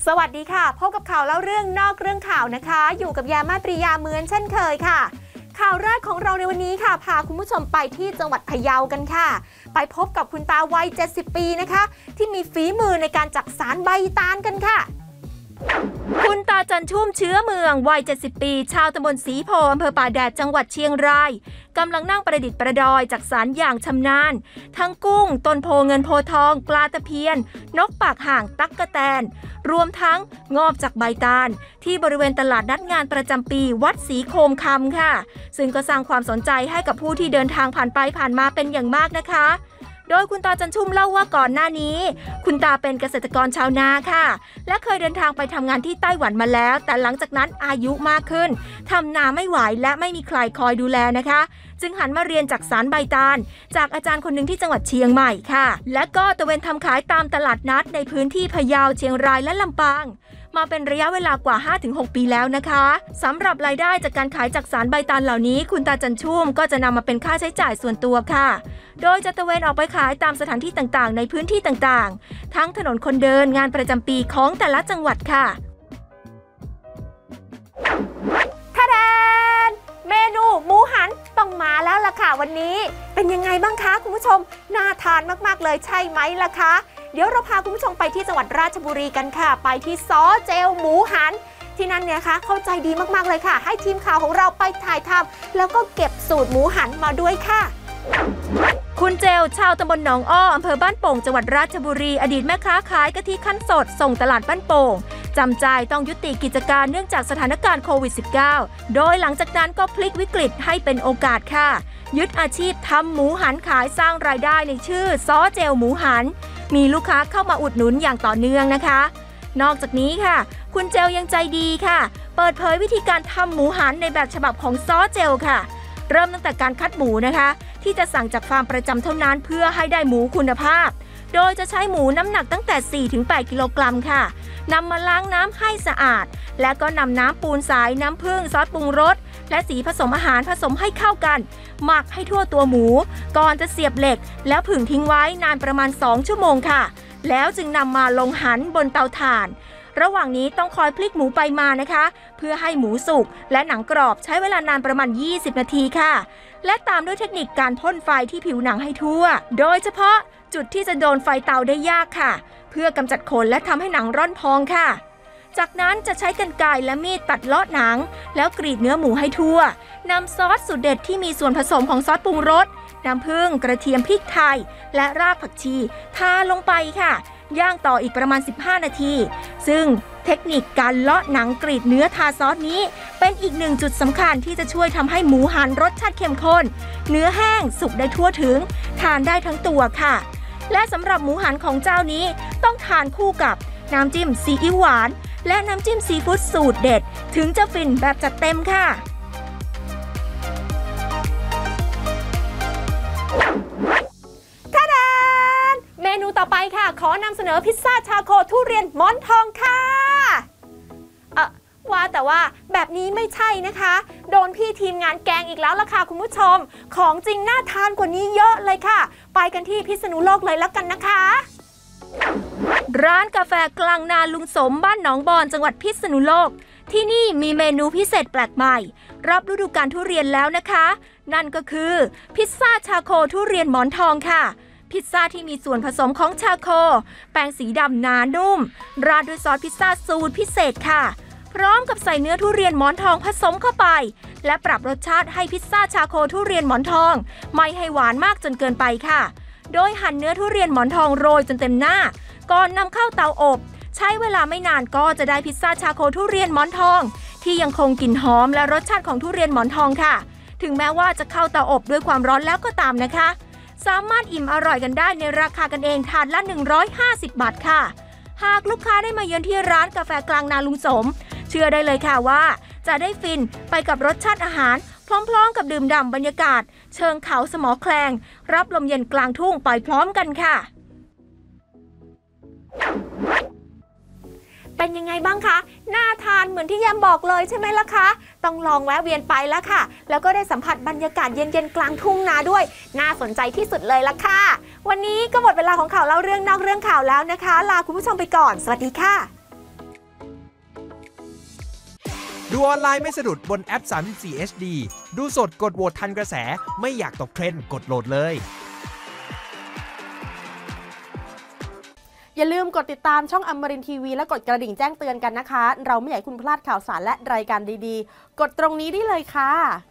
สวัสดีค่ะพบกับข่าวเล่าเรื่องนอกเรื่องข่าวนะคะอยู่กับยามาตรียาเหมือนเช่นเคยค่ะข่าวแรกของเราในวันนี้ค่ะพาคุณผู้ชมไปที่จังหวัดพะเยากันค่ะไปพบกับคุณตาวัย70 ปีนะคะที่มีฝีมือในการจักสานใบตาลกันค่ะคุณตาจันชุ่มเชื้อเมืองวัย70 ปีชาวตำบลศรีโพอำเภอป่าแดดจังหวัดเชียงรายกำลังนั่งประดิษฐ์ประดอยจักสานอย่างชำนาญทั้งกุ้งต้นโพเงินโพทองปลาตะเพียนนกปากห่างตั๊กแตนรวมทั้งงอบจากใบตาลที่บริเวณตลาดนัดงานประจำปีวัดศรีโคมคำค่ะซึ่งก็สร้างความสนใจให้กับผู้ที่เดินทางผ่านไปผ่านมาเป็นอย่างมากนะคะโดยคุณตาจันชุ่มเล่าว่าก่อนหน้านี้คุณตาเป็นเกษตรกรชาวนาค่ะและเคยเดินทางไปทำงานที่ไต้หวันมาแล้วแต่หลังจากนั้นอายุมากขึ้นทำนาไม่ไหวและไม่มีใครคอยดูแลนะคะจึงหันมาเรียนจักสานใบตาลจากอาจารย์คนหนึ่งที่จังหวัดเชียงใหม่ค่ะและก็ตะเวนทำขายตามตลาดนัดในพื้นที่พะเยาเชียงรายและลำปางมาเป็นระยะเวลากว่า 5-6 ปีแล้วนะคะสำหรับรายได้จากการขายจักสานใบตาลเหล่านี้คุณตาจันชุ่มก็จะนำมาเป็นค่าใช้จ่ายส่วนตัวค่ะโดยจะตะเวนออกไปขายตามสถานที่ต่างๆในพื้นที่ต่างๆทั้งถนนคนเดินงานประจำปีของแต่ละจังหวัดค่ะท่าแดนเมนูหมูหันต้องมาแล้วล่ะค่ะวันนี้เป็นยังไงบ้างคะคุณผู้ชมน่าทานมากๆเลยใช่ไหมล่ะคะเดี๋ยวเราพาคุณผู้ชมไปที่จังหวัดราชบุรีกันค่ะไปที่ซอเจลหมูหันที่นั่นเนี่ยคะเข้าใจดีมากๆเลยค่ะให้ทีมข่าวของเราไปถ่ายทำแล้วก็เก็บสูตรหมูหันมาด้วยค่ะคุณเจลชาวตำบลหนองอ้ออำเภอบ้านโป่งจังหวัดราชบุรีอดีตแม่ค้าขายกะทิขั้นสดส่งตลาดบ้านโป่งจำใจต้องยุติกิจการเนื่องจากสถานการณ์โควิด -19 โดยหลังจากนั้นก็พลิกวิกฤตให้เป็นโอกาสค่ะยึดอาชีพทำหมูหันขายสร้างรายได้ในชื่อซอเจลหมูหันมีลูกค้าเข้ามาอุดหนุนอย่างต่อเนื่องนะคะนอกจากนี้ค่ะคุณเจลยังใจดีค่ะเปิดเผยวิธีการทำหมูหันในแบบฉบับของซอเจลค่ะเริ่มตั้งแต่การคัดหมูนะคะที่จะสั่งจากฟาร์มประจำเท่านั้นเพื่อให้ได้หมูคุณภาพโดยจะใช้หมูน้ำหนักตั้งแต่ 4-8 กิโลกรัมค่ะนำมาล้างน้ำให้สะอาดแล้วก็นำน้ำปูนสายน้ำผึ้งซอสปรุงรสและสีผสมอาหารผสมให้เข้ากันหมักให้ทั่วตัวหมูก่อนจะเสียบเหล็กแล้วผึ่งทิ้งไว้นานประมาณ2 ชั่วโมงค่ะแล้วจึงนำมาลงหันบนเตาถ่านระหว่างนี้ต้องคอยพลิกหมูไปมานะคะเพื่อให้หมูสุกและหนังกรอบใช้เวลานานประมาณ20 นาทีค่ะและตามด้วยเทคนิคการพ่นไฟที่ผิวหนังให้ทั่วโดยเฉพาะจุดที่จะโดนไฟเตาได้ยากค่ะเพื่อกำจัดขนและทำให้หนังร่อนพองค่ะจากนั้นจะใช้กรรไกรและมีดตัดเลาะหนังแล้วกรีดเนื้อหมูให้ทั่วนำซอสสูตรเด็ดที่มีส่วนผสมของซอสปรุงรสน้ำผึ้งกระเทียมพริกไทยและรากผักชีทาลงไปค่ะย่างต่ออีกประมาณ15 นาทีซึ่งเทคนิคการเลาะหนังกรีดเนื้อทาซอสนี้เป็นอีกหนึ่งจุดสำคัญที่จะช่วยทำให้หมูหันรสชาติเข้มข้นเนื้อแห้งสุกได้ทั่วถึงทานได้ทั้งตัวค่ะและสำหรับหมูหันของเจ้านี้ต้องทานคู่กับน้ำจิ้มซีอิ๊วหวานและน้ำจิ้มซีฟู้ดสูตรเด็ดถึงจะฟินแบบจัดเต็มค่ะท่าดานเมนูต่อไปค่ะขอนำเสนอพิซซ่าชาโคทุเรียนหมอนทองค่ะว่าแต่ว่าแบบนี้ไม่ใช่นะคะโดนพี่ทีมงานแกงอีกแล้วล่ะค่ะคุณผู้ชมของจริงน่าทานกว่านี้เยอะเลยค่ะไปกันที่พิษณุโลกเลยแล้วกันนะคะร้านกาแฟกลางนาลุงสมบ้านหนองบอนจังหวัดพิษณุโลกที่นี่มีเมนูพิเศษแปลกใหม่รับฤดูกาลทุเรียนแล้วนะคะนั่นก็คือพิซซ่าชาโคทุเรียนหมอนทองค่ะพิซซ่าที่มีส่วนผสมของชาโคแป้งสีดำหนานุ่มราดด้วยซอสพิซซ่าสูตรพิเศษค่ะพร้อมกับใส่เนื้อทุเรียนหมอนทองผสมเข้าไปและปรับรสชาติให้พิซซ่าชาโคทุเรียนหมอนทองไม่ให้หวานมากจนเกินไปค่ะโดยหั่นเนื้อทุเรียนหมอนทองโรยจนเต็มหน้าก่อนนำเข้าเตาอบใช้เวลาไม่นานก็จะได้พิซซ่าชาโคทุเรียนหมอนทองที่ยังคงกลิ่นหอมและรสชาติของทุเรียนหมอนทองค่ะถึงแม้ว่าจะเข้าเตาอบด้วยความร้อนแล้วก็ตามนะคะสามารถอิ่มอร่อยกันได้ในราคากันเองถาดละ150 บาทค่ะหากลูกค้าได้มาเยือนที่ร้านกาแฟกลางนาลุงสมเชื่อได้เลยค่ะว่าจะได้ฟินไปกับรสชาติอาหารพร้อมๆกับดื่มด่ำบรรยากาศเชิงเขาสมอแคลงรับลมเย็นกลางทุ่งไปพร้อมกันค่ะเป็นยังไงบ้างคะน่าทานเหมือนที่แยมบอกเลยใช่ไหมล่ะคะต้องลองแวะเวียนไปแล้วค่ะแล้วก็ได้สัมผัสบรรยากาศเย็นๆกลางทุ่งนาด้วยน่าสนใจที่สุดเลยล่ะค่ะวันนี้ก็หมดเวลาของข่าวเล่าเรื่องนอกเรื่องข่าวแล้วนะคะลาคุณผู้ชมไปก่อนสวัสดีค่ะดูออนไลน์ไม่สะดุดบนแอป 34 HD ดูสดกดโหวตทันกระแสไม่อยากตกเทรนด์กดโหลดเลยอย่าลืมกดติดตามช่องอมรินทร์ทีวีและกดกระดิ่งแจ้งเตือนกันนะคะเราไม่อยากให้คุณพลาดข่าวสารและรายการดีๆกดตรงนี้ได้เลยค่ะ